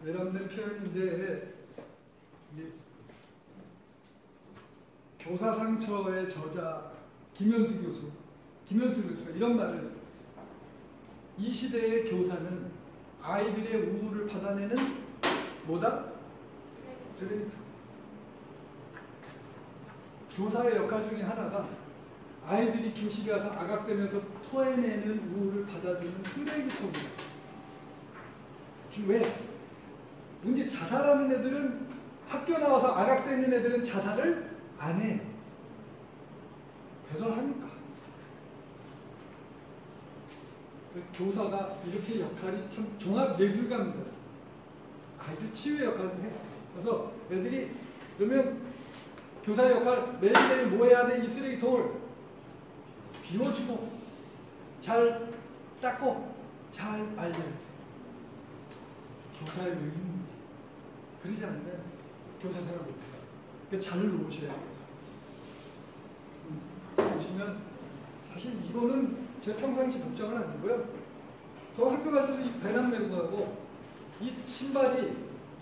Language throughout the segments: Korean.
외람된 표현인데 이제 교사상처의 저자 김현수 교수가 이런 말을 했어요. 이 시대의 교사는 아이들의 우울을 받아내는 뭐다? 쓰레기통. 교사의 역할 중에 하나가 아이들이 교실에 와서 아각대면서 토해내는 우울을 받아들이는 쓰레기통이에요. 왜? 문제 자살하는 애들은 학교 나와서 아각대는 애들은 자살을 안 해. 배설합니까? 교사가 이렇게 역할이 참 종합예술가입니다. 아이들 치유의 역할을 해. 그래서 애들이 그러면 교사의 역할 매일매일 뭐 해야 돼? 이 쓰레기통을 비워주고 잘 닦고 잘 말려야 돼. 교사의 의무. 그러지 않으면 교사 생활 못해요. 그러니까 잘 놓으셔야 돼요. 보시면 사실 이거는 제 평상시 걱정은 아니고요. 저 학교 갈 때도 이 배낭 메고 가고 이 신발이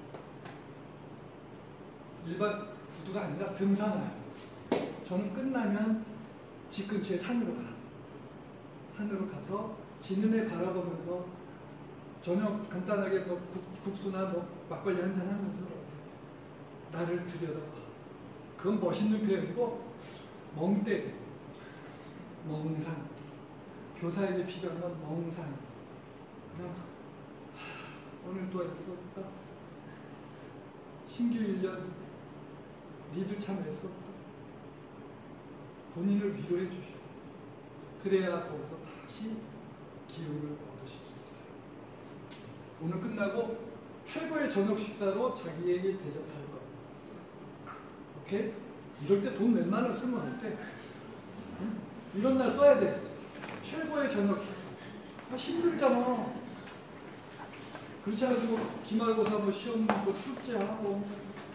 일반 구두가 아니라 등산화예요. 저는 끝나면 집 근처에 산으로 가요. 산으로 가서 지는 애 바라보면서 저녁 간단하게 뭐 국수나 뭐 막걸리 한잔 하면서 나를 들여다봐. 그건 멋있는 표현이고 멍때 멍상. 교사에게 필요한 건 멍상. 그냥 오늘 또 애썼다. 신규 1년 니들 참 애썼다. 본인을 위로해 주셔. 그래야 거기서 다시 기운을 얻으실 수 있어요. 오늘 끝나고 최고의 저녁 식사로 자기에게 대접할 것. 오케이? 이럴 때 돈 몇만 원 쓰면 안 돼. 응? 이런 날 써야 돼. 최고의 저녁 식사. 힘들잖아. 그렇지 않아도 기말고사 뭐 시험 뭐 출제하고